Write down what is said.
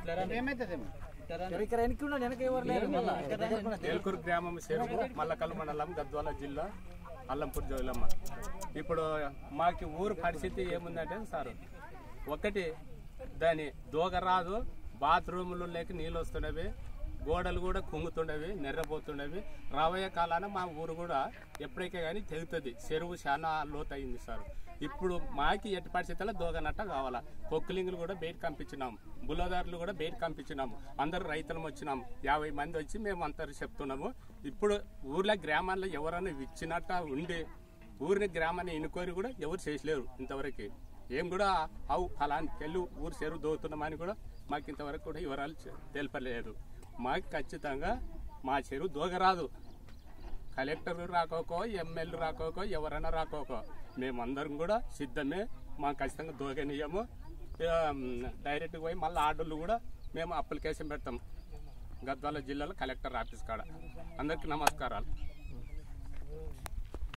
ఏల్కూరు గ్రామం చెరువు మల్లకల్ మండలం గద్వాల జిల్లా అల్లంపూర్ జోలమ్మ. ఇప్పుడు మాకు ఊరు పరిస్థితి ఏముందంటే సార్, ఒకటి దాని దోగ రాదు, బాత్రూములు లేక నీళ్ళు వస్తున్నవి, గోడలు కూడా కుంగుతుండవి, నెర్రపోతుండవి. రాబోయే కాలాన మా ఊరు కూడా ఎప్పటికే కానీ తెగుతుంది. చెరువు చాలా లోతు అయింది సార్. ఇప్పుడు మాకి ఎట్టి పరిస్థితుల్లో దోగనట్ట కావాలా. పొక్కులింగులు కూడా బయట పంపించినాము, బుల్లదారులు కూడా బయట పంపించినాము. అందరు రైతులం వచ్చినాము, 50 మంది వచ్చి మేము అంతా చెప్తున్నాము. ఇప్పుడు ఊర్లో గ్రామాల్లో ఎవరైనా ఇచ్చినట్ట ఉండి ఊరిని గ్రామాన్ని ఎన్నుకొని కూడా ఎవరు చేసలేరు ఇంతవరకు. ఏం కూడా ఫలానికి వెళ్ళి ఊరు చెరువు దోగుతున్నామని కూడా మాకు ఇంతవరకు కూడా వివరాలు తెలపలేదు. మాకు ఖచ్చితంగా మా చెరువు దోగరాదు. కలెక్టర్ రాకోకో, ఎమ్మెల్యే రాకోకో, ఎవరైనా రాకోకో, మేమందరం కూడా సిద్ధమే. మాకు ఖచ్చితంగా దోగనీయము. డైరెక్ట్గా పోయి మళ్ళీ ఆర్డర్లు కూడా మేము అప్లికేషన్ పెడతాం గద్వాల జిల్లాలో కలెక్టర్ ఆఫీస్ కాడ. అందరికీ నమస్కారాలు.